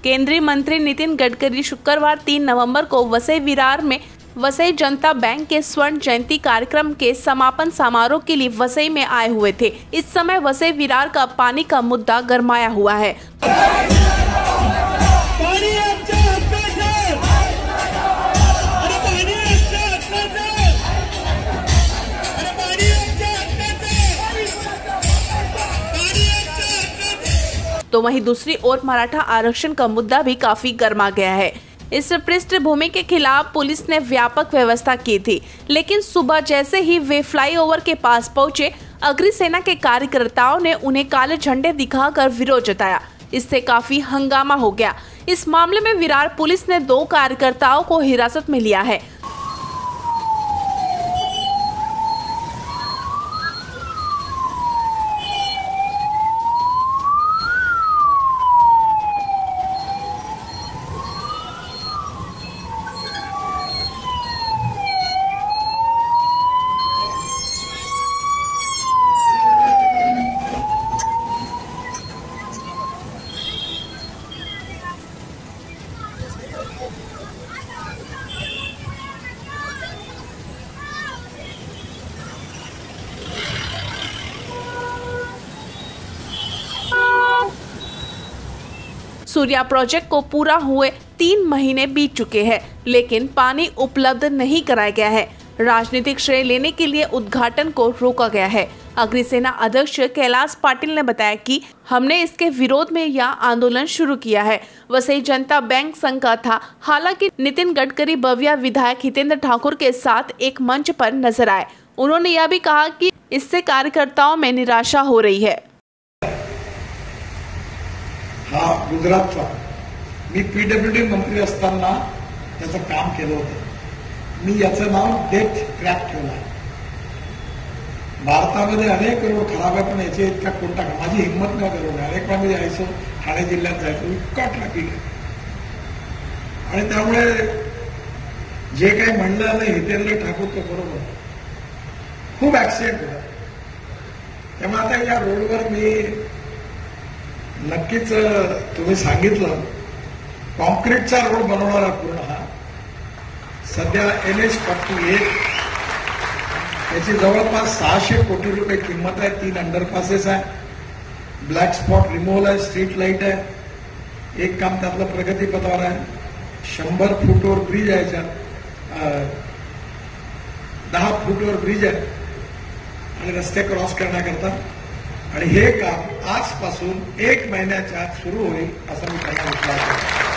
केंद्रीय मंत्री नितिन गडकरी शुक्रवार 3 नवंबर को वसई विरार में वसई जनता बैंक के स्वर्ण जयंती कार्यक्रम के समापन समारोह के लिए वसई में आए हुए थे। इस समय वसई विरार का पानी का मुद्दा गरमाया हुआ है। तो वहीं दूसरी ओर मराठा आरक्षण का मुद्दा भी काफी गर्मा गया है। इस पृष्ठभूमि के खिलाफ पुलिस ने व्यापक व्यवस्था की थी, लेकिन सुबह जैसे ही वे फ्लाईओवर के पास पहुंचे, अग्निसेना के कार्यकर्ताओं ने उन्हें काले झंडे दिखाकर विरोध जताया। इससे काफी हंगामा हो गया। इस मामले में विरार पुलिस ने 2 कार्यकर्ताओं को हिरासत में लिया है। सूर्या प्रोजेक्ट को पूरा हुए 3 महीने बीत चुके हैं, लेकिन पानी उपलब्ध नहीं कराया गया है। राजनीतिक श्रेय लेने के लिए उद्घाटन को रोका गया है। अग्निसेना अध्यक्ष कैलाश पाटिल ने बताया कि हमने इसके विरोध में यह आंदोलन शुरू किया है। वसई जनता बैंक संघ का था। हालांकि नितिन गडकरी बविया विधायक हितेंद्र ठाकुर के साथ एक मंच पर नजर आए। उन्होंने यह भी कहा कि इससे कार्यकर्ताओं में निराशा हो रही है। हा गुजरातचा मी पीडब्ल्यूडी मंत्री असताना त्याचं काम केलं होतं। मी याचं नाव डेथ ट्रॅप ठेवलं आहे। भारतामध्ये अनेक रोड खराब आहे, पण याचे इतका कोणता माझी हिंमत नाही रोड आहे। अनेक वेळा मी जायचो, ठाणे जिल्ह्यात जायचो, इतका ट्रॅफिक आहे। आणि त्यामुळे जे काही म्हणलं नाही हितेंद्र ठाकूर ते बरोबर, खूप ऍक्सिडेंट होतात। त्यामुळे आता या रोडवर मी नक्कीच तुम्ही सांगितलं कॉन्क्रीटचा रोड बनवणारा पूर्ण हा सध्या NH-41 याची जवळपास 600 कोटी रुपये किंमत आहे। 3 अंडरपासेस आहे, ब्लॅक स्पॉट रिमूव्हल आहे, स्ट्रीट लाईट आहे। एक काम त्यातलं प्रगतीपथावर आहे। 100 फूटवर ब्रिज आहे, 10 फूटवर ब्रिज आहे आणि रस्ते क्रॉस करण्याकरता। आणि हे काम आजपासून 1 महिन्याच्या आत सुरू होईल असं मी त्यांना विश्वास देतो।